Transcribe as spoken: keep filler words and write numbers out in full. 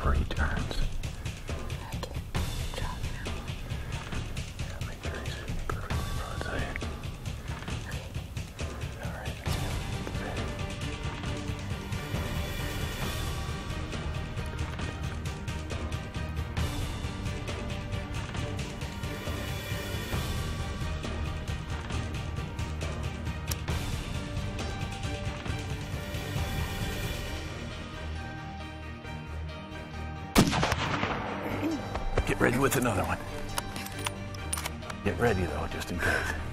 before he turns. Okay. Drop that one. Yeah, make sure he's perfectly broadside. Okay. All right. Ready. Get ready with another one. Get ready though, just in case.